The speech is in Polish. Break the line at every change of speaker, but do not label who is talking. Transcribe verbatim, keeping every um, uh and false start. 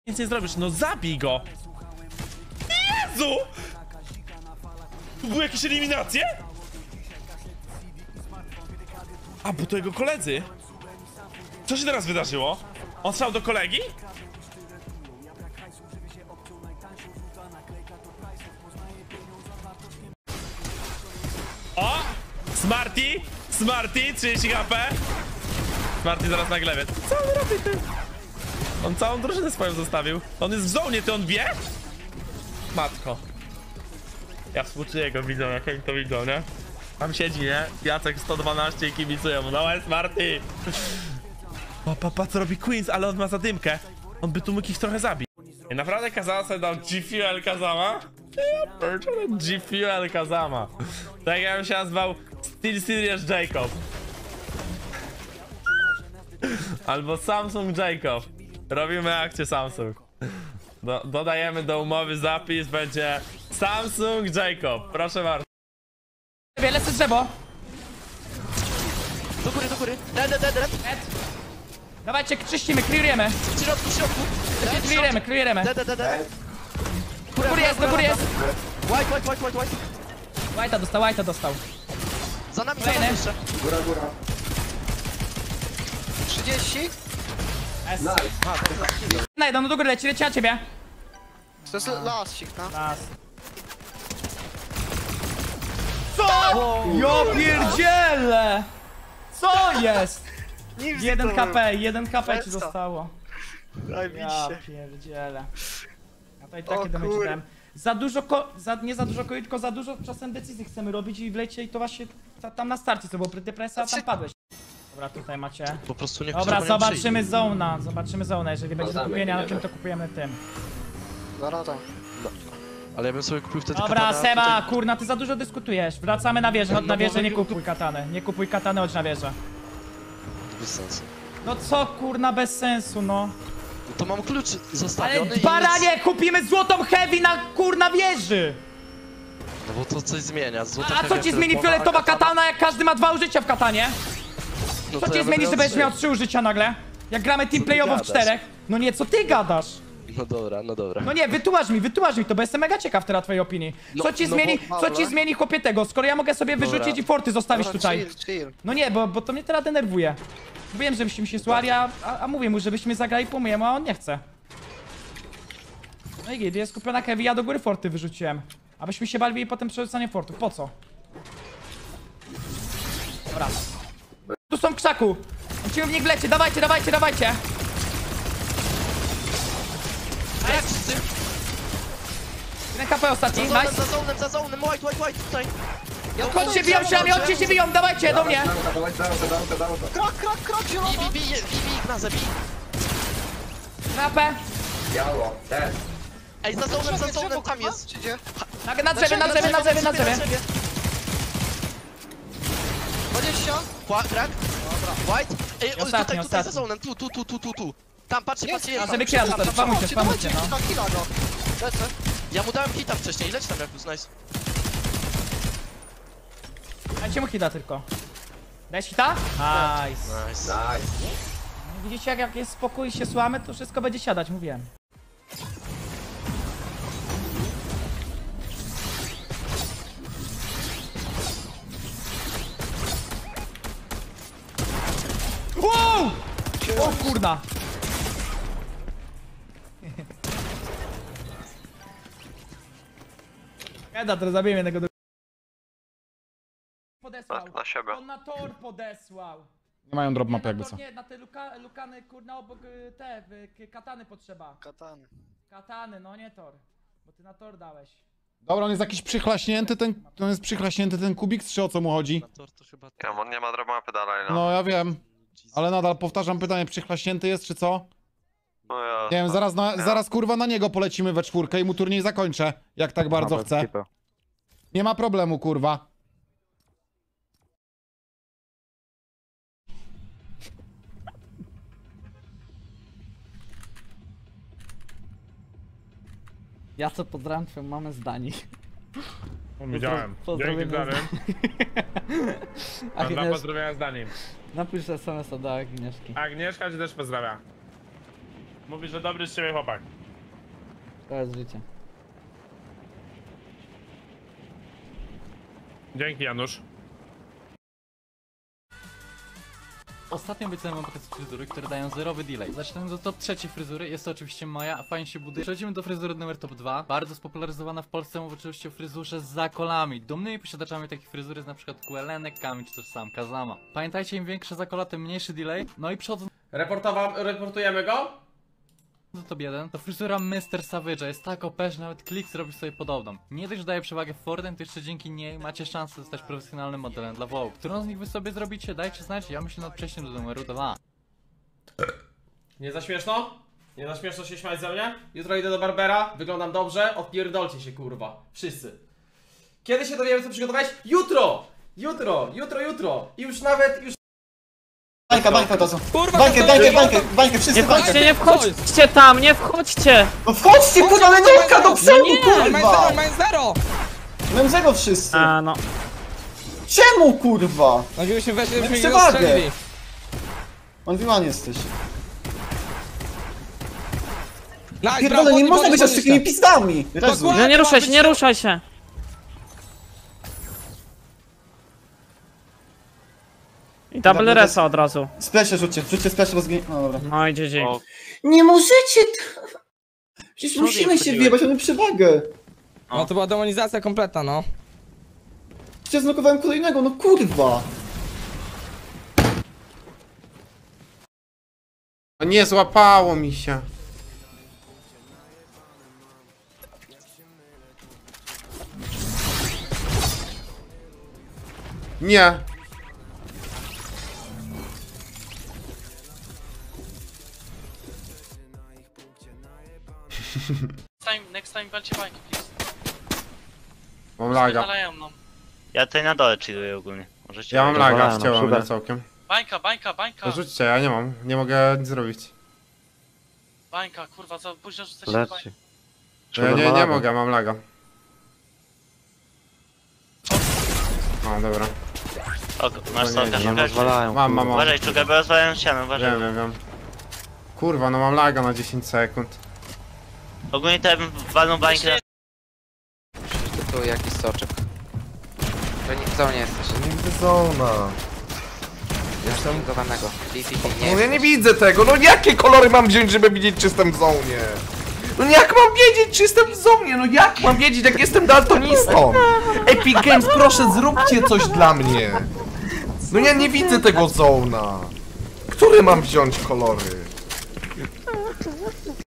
Nic nie zrobisz, no zabij go! Jezu! Tu były jakieś eliminacje? A, bo to jego koledzy. Co się teraz wydarzyło? On strzał do kolegi? O! Smarty! Smarty! trzydzieści H P! Smarty zaraz na glebie. Co on robi, ty? On całą drużynę swoją zostawił. On jest w zonie, ty on wie? Matko. Ja współczuję go, widzą, jak oni to widzą, nie? Tam siedzi, nie? Jacek sto dwanaście i kibicuje mu. Dawaj, Smarty! O, papa, co robi Queens, ale on ma zadymkę. On by tu mógł ich trochę zabić. I naprawdę Kazama sobie dał G-Fuel Kazama? G-Fuel Kazama. Tak ja bym się nazwał Steel Series Jacob. Albo Samsung Jacob. Robimy akcję Samsung. Do, dodajemy do umowy zapis, będzie Samsung Jacob. Proszę bardzo.
Lecę drzewo.
Do góry, do góry. Dead, dead, dead, dead.
Dawajcie, czyścimy, clearujemy.
W środku, w środku.
Clearujemy, clearujemy.
Dead, dead, dead.
Do góry jest, do góry jest.
White, white, white, white, white.
White'a dostał, White'a dostał.
Za nami, za nami jeszcze.
Góra, góra.
trzydzieści.
S.
Nice.
No jeden, no do góry leci, leci na ciebie.
To jest lascik, no.
Raz. Co? Jo pierdziele! Co jest? jeden H P, jeden H P ci zostało.
Daj mi
Ja
się.
pierdziele. Ja tutaj
O
takie damage
kur-
dałem. Za dużo, ko za, nie za dużo, tylko za dużo czasem decyzji chcemy robić i wlecie i to właśnie ta, tam na starcie co było pryty presa, a tam padłeś. Dobra, tutaj macie.
Po prostu nie
Dobra, zobaczymy zona, zobaczymy zona, jeżeli będzie do
Poznamy,
kupienia na
idziemy.
tym, to kupujemy tym.
Zarada. Ale ja bym sobie kupił wtedy
Dobra,
katana,
Seba,
tutaj-
kurna, ty za dużo dyskutujesz. Wracamy na wieżę, chodź na wieżę, nie kupuj katany. Nie kupuj katany, chodź na wieżę.
Bez sensu.
No co, kurna, bez sensu, no.
No to mam klucz
Ale
zostawiony i
baranie, kupimy złotą heavy na, kurna, wieży!
nic- No bo to coś zmienia. Złota
A co
heavy
ci
to
zmieni
jest
fioletowa
katana.
katana, jak każdy ma dwa użycia w katanie?
No
Co
to
ci
ja
zmieni,
będę
że będziesz miał
trzy.
trzy użycia nagle? Jak gramy teamplayowo w
gadasz?
czterech? No nie, co ty gadasz?
No dobra, no dobra.
No nie, wytłumacz mi, wytłumacz mi to, bo jestem mega ciekaw teraz twojej opinii. Co
No-
ci
no
zmieni,
bo-
co ci
dobra.
zmieni chłopie tego, skoro ja mogę sobie
Dobra.
wyrzucić i forty zostawić
Dobra,
tutaj?
chill, chill.
No nie, bo, bo to mnie teraz denerwuje. Wiem, żebyśmy się słuchali, a, a, a mówię mu, żebyśmy zagrali po mojemu, a on nie chce. No i git, jest kupiona heavy, ja do góry forty wyrzuciłem. Abyśmy się bawili potem przerzucanie fortów, po co? Dobra. Tu są w krzaku. Musimy w nich wlecie, dawajcie, dawajcie, dawajcie.
Jak wszyscy?
jeden K P ostatni,
Za zonem,
nice.
za zonem, za zonem, white, white, white, tutaj. Ja
Chodźcie, biją się na mnie, chodźcie się biją, dawajcie do mnie.
Dało to, dało to, dało to, dało to.
Krak, krak, krak, zielona. Bij, bij, bij, bij, ich na zabij.
K P.
Biało, ten.
Ej, za zonem, za zonem, tam jest.
Na, na drzewie, na drzewie, na drzewie, na drzewie.
dwadzieścia. Kła, krak. Dobra. White. Ej, o,
ostatni,
tutaj, tutaj za
ostatni.
zonem, tu, tu, tu, tu, tu, tu. Tam, patrzcie, patrzcie,
A
jest.
żeby killa dostać, spamujcie, spamujcie, no.
Lecę. Ja mu dałem hita wcześniej, leć tam Jakus, nice.
Dajcie mu hita tylko. Dajesz hita? Nice.
Nice.
Nice.
Widzicie, jak, jak jest spokój i się słamy, to wszystko będzie siadać, mówiłem. Wow! O kurna! Eda, teraz zabijemy jednego do... Podesłał.
Na siebie.
On na tor podesłał.
Nie mają drop mapy
Nie,
jakby
na
co.
to- Nie, na te luka, lukany, kurna, obok y, te, y, k- katany potrzeba.
Katany.
Katany, no nie tor. Bo ty na tor dałeś.
Dobra, on jest jakiś przychlaśnięty ten, on jest przychlaśnięty ten kubik, czy o co mu chodzi?
Na tor to chyba...
Ja, on nie ma dropmapy dalej, no.
No ja wiem, ale nadal powtarzam pytanie, przychlaśnięty jest czy co?
No ja...
Nie wiem, zaraz, na,
ja.
zaraz kurwa na niego polecimy we czwórkę i mu turniej zakończę, jak tak bardzo chce. Nie ma problemu, kurwa.
Ja co pozdrawiam twoją mamę z Danii.
Widziałem.
Pozdrawiam.
Dzięki, Daniel. Mam dwa
Agniesz...
pozdrowienia z Danii.
Napisz es em es a do Agnieszki.
Agnieszka cię też pozdrawia. Mówi, że dobry z ciebie chłopak.
To jest życie.
Dzięki, Janusz.
Ostatnio obiecałem wam pokazać fryzury, które dają zerowy delay. Zaczynamy do top trzeciej fryzury, jest to oczywiście moja, a fajnie się buduje. Przechodzimy do fryzury numer top dwa. Bardzo spopularyzowana w Polsce, mowa oczywiście o fryzurze z zakolami. Dumnymi posiadaczami takich fryzur jest na przykład Kuelenek, Kami czy też sam Kazama. Pamiętajcie, im większa zakola, tym mniejszy delay. No i przechodząc
Reportowa reportujemy go?
do top jeden, to fryzura mister Savage'a jest tak O P, że nawet klik zrobi sobie podobną. Nie dość, że daje przewagę w Fortnite, to jeszcze dzięki niej macie szansę zostać profesjonalnym modelem dla WoW. Którą z nich wy sobie zrobicie? Dajcie znać, ja myślę nad przejściem do numeru dwa.
Nie za śmieszno? Nie za śmieszno się śmiać ze mnie? Jutro idę do barbera, wyglądam dobrze, odpierdolcie się kurwa. Wszyscy. Kiedy się dowiemy co przygotowałeś? Jutro! Jutro, jutro, jutro! I już nawet, już...
Bańka, bańka to są. Bańkę, bańkę, bańkę, bańkę, wszyscy bańkę.
Nie wchodźcie tam, nie wchodźcie!
No wchodźcie, kurwa, ale nolka do przodu, kurwa!
Mam zero!
Mam zero wszyscy.
A no.
Czemu, kurwa?
No żebyśmy weszli,
Mam
żebyśmy nie
przewagę.
dostrzelili.
On w jesteś.
Nice,
Pierdolę,
brawo,
nie
nie
można być
podnieś
aż takimi
się.
pizdami. Rezu.
No nie ruszaj się, nie ruszaj się! I double resa od razu.
Splesze rzućcie, rzućcie splesze, rozginie... No dobra.
No i G G.
Nie możecie... t- Przecież musimy się wjebać, mamy przewagę.
No to była demonizacja kompletna, no.
Przecież znokowałem kolejnego, no kurwa.
No nie, złapało mi się. Nie.
Next time walcie bańki, please.
Mam laga.
Ja tutaj na dole chilluję ogólnie. Możecie...
Ja mam laga, wcięło mnie całkiem.
Bańka, bańka, bańka!
No rzućcie, ja nie mam. Nie mogę nic zrobić.
Bańka, kurwa, za późno rzucać
Leci.
Ja nie, nie mogę, mam laga. O, dobra.
O, masz
nie,
stalka,
nie
szukasz?
Mam, mam, mam.
Uważaj, czekaj, bo rozwalają ścianę, uważaj.
Wiem, wiem, wiem. Kurwa, no mam laga na dziesięć sekund.
Ogólnie to ja bym walnął bańkę.
Tu jakiś soczek. To nie, co nie jesteś?
Nie widzę zona.
Jestem dodanego.
No ja nie widzę tego, no jakie kolory mam wziąć, żeby widzieć, czy jestem w zonie? No jak mam wiedzieć, czy jestem w zonie? No jak mam wiedzieć, jak jestem daltonistą? Epic Games, proszę zróbcie coś dla mnie. No ja nie widzę tego zona. Które mam wziąć kolory?